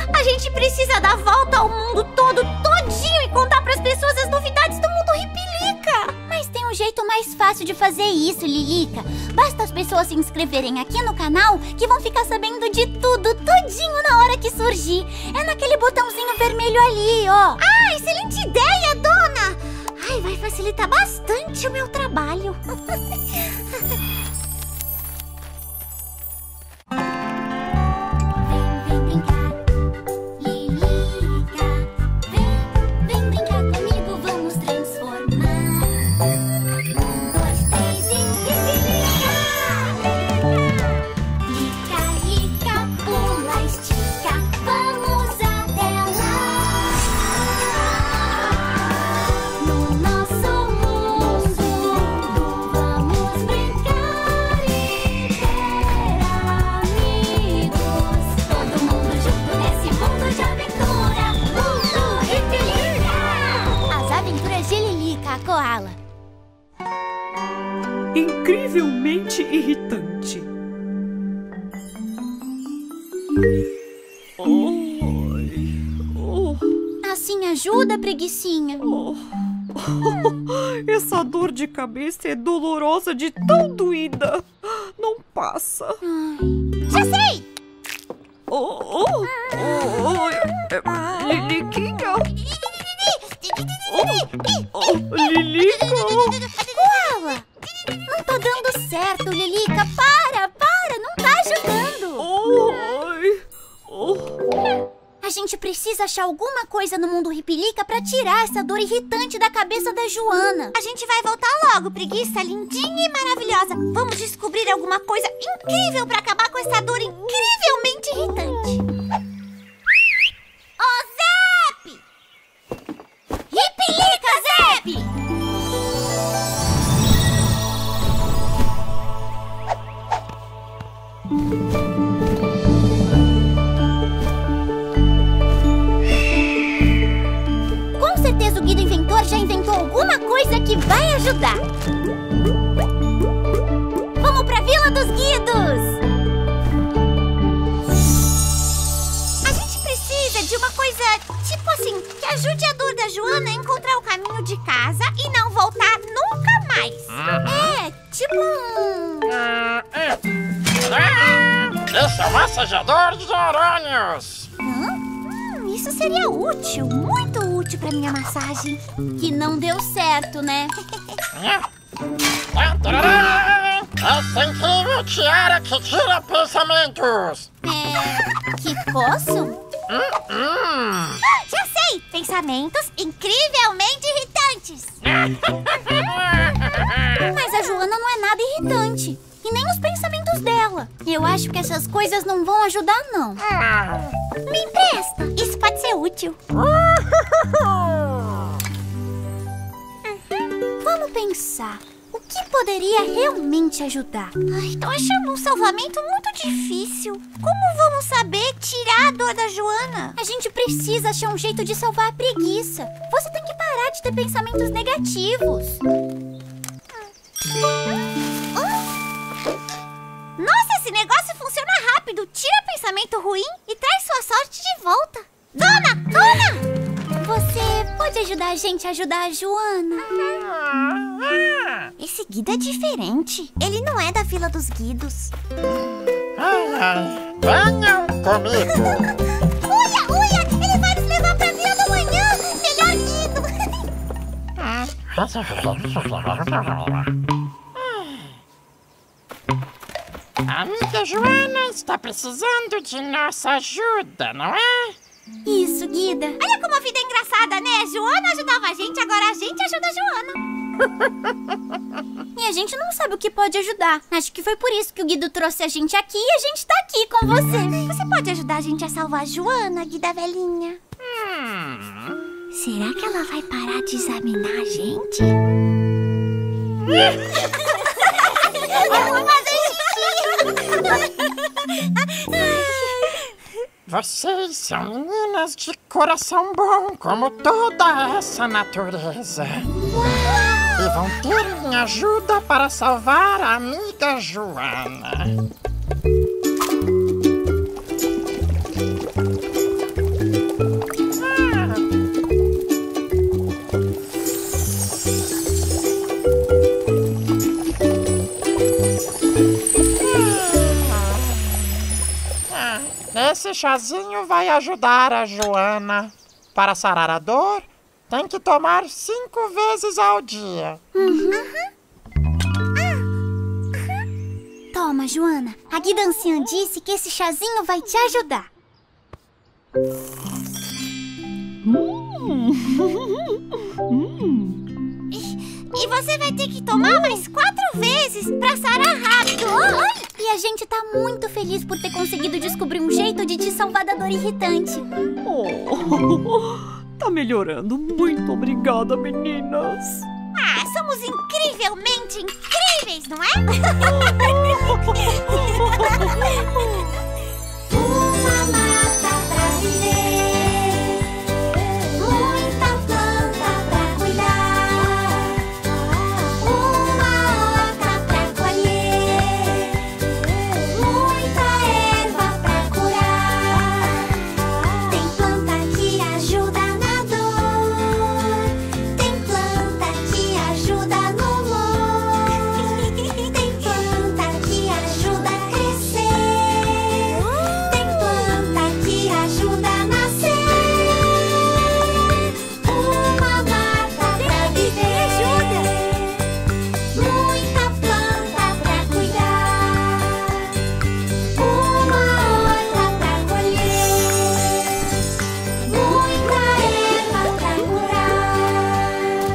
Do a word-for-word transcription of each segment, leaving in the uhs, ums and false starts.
A gente precisa dar volta ao mundo todo, todinho, e contar pras pessoas as novidades do mundo Ripilica. Mas tem um jeito mais fácil de fazer isso, Lilica. Basta as pessoas se inscreverem aqui no canal que vão ficar sabendo de tudo, todinho na hora que surgir. É naquele botãozinho vermelho ali, ó. Ah, excelente ideia, dona! Ai, vai facilitar bastante o meu trabalho. Incrivelmente irritante. Oi. Oh. Assim ajuda, preguicinha? Oh. Essa dor de cabeça é dolorosa de tão doída. Não passa. Ai. Já sei! Oh, oh, oh, oh. Liliquinha. Oh, oh, Lilica. Koala! Não tá dando certo, Lilica. Para, para, não tá ajudando. Oi. Oh. A gente precisa achar alguma coisa no mundo Ripilica pra tirar essa dor irritante da cabeça da Joana. A gente vai voltar logo, preguiça lindinha e maravilhosa. Vamos descobrir alguma coisa incrível pra acabar com essa dor incrivelmente irritante. Ô, Zep! Ripilica, Zep! Com certeza o Guido Inventor já inventou alguma coisa que vai ajudar. Vamos pra Vila dos Guidos! A gente precisa de uma coisa, tipo assim, que ajude a dor da Joana a encontrar o caminho de casa e não voltar nunca mais. Uhum. É, tipo um... Ah, é. Ah, esse é o massajador de neurônios. Hum, isso seria útil, muito útil pra minha massagem. Que não deu certo, né? Essa incrível tiara que tira pensamentos. É... que posso? Hum, hum. Já sei! Pensamentos incrivelmente irritantes. Mas a Joana não é nada irritante. E nem os pensamentos dela. Eu acho que essas coisas não vão ajudar, não. Me empresta. Isso pode ser útil. Vamos pensar. O que poderia realmente ajudar? Ai, tô achando um salvamento muito difícil. Como vamos saber tirar a dor da Joana? A gente precisa achar um jeito de salvar a preguiça. Você tem que parar de ter pensamentos negativos. Nossa, esse negócio funciona rápido. Tira pensamento ruim e traz sua sorte de volta. Dona! Dona! Você pode ajudar a gente a ajudar a Joana? Esse Guido é diferente. Ele não é da Vila dos Guidos. Ai, ai, venham comigo. Uia, uia! Ele vai nos levar pra Vila do Manhã. Melhor Guido. A amiga Joana está precisando de nossa ajuda, não é? Isso, Guida. Olha como a vida é engraçada, né? A Joana ajudava a gente, agora a gente ajuda a Joana. E a gente não sabe o que pode ajudar. Acho que foi por isso que o Guido trouxe a gente aqui e a gente tá aqui com você. Você pode ajudar a gente a salvar a Joana, Guida velhinha? Hum. Será que ela vai parar de examinar a gente? Eu vou fazer xixi. Vocês são meninas de coração bom, como toda essa natureza. Uau! E vão ter minha ajuda para salvar a amiga Joana. Ah, esse chazinho vai ajudar a Joana. Para sarar a dor, tem que tomar cinco vezes ao dia. Uhum. Toma, Joana. A Guida Anciã disse que esse chazinho vai te ajudar. Hum. E você vai ter que tomar mais quatro vezes pra sarar rápido. Oi! E a gente tá muito feliz por ter conseguido descobrir um jeito de te salvar da dor irritante. Oh, tá melhorando. Muito obrigada, meninas. Ah, somos incrivelmente incríveis, não é? Uma mata pra viver, muita planta pra cuidar, uma horta pra colher, muita erva pra curar. Tem planta que ajuda na dor, tem planta que ajuda no humor, tem planta que ajuda a crescer, tem planta que ajuda a nascer. Uma mata pra viver, muita planta pra cuidar, uma horta pra colher, muita erva pra curar.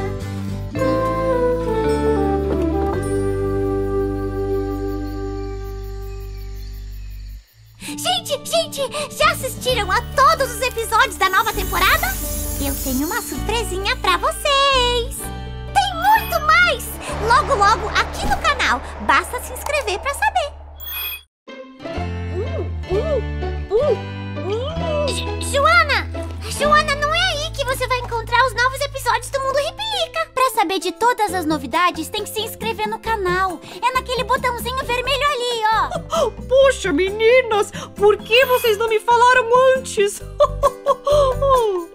Gente, gente, já assistiram a todos os episódios da nova temporada? Eu tenho uma surpresinha pra vocês. Tem muito mais! Logo, logo, aqui no canal. Basta se inscrever pra saber. Jo- Joana! Joana, não é aí que você vai encontrar os novos episódios do Mundo Ripilica. Pra saber de todas as novidades, tem que se inscrever no canal. É naquele botãozinho vermelho ali, ó. Poxa, meninas, por que vocês não me falaram antes?